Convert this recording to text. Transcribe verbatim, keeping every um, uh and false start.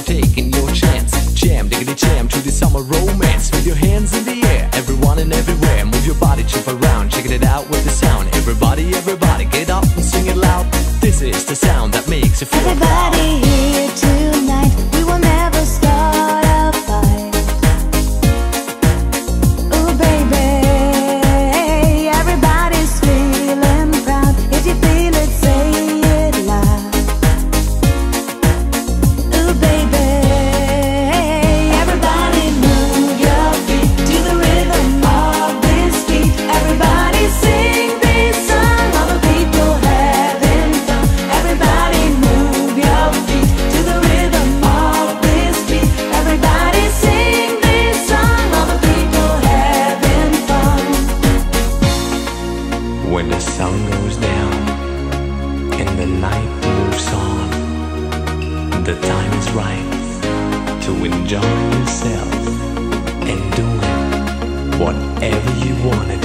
taking your chance. Jam, diggity jam to the summer romance. With your hands in the air, everyone and everywhere. Move your body, jump around, checking it out with the sound. Everybody, everybody, get up and sing it loud. This is the sound that makes you feel everybody proud. Here tonight, we will never start a fight. Ooh baby, everybody's feeling proud. If you feel it, say it loud. Ooh baby, everybody move your feet to the rhythm of this beat. Everybody sing this song, all the people having fun. Everybody move your feet to the rhythm of this beat. Everybody sing this song, all the people having fun. When the sun goes down and the night moves on, the time is right to enjoy yourself and doing whatever you wanna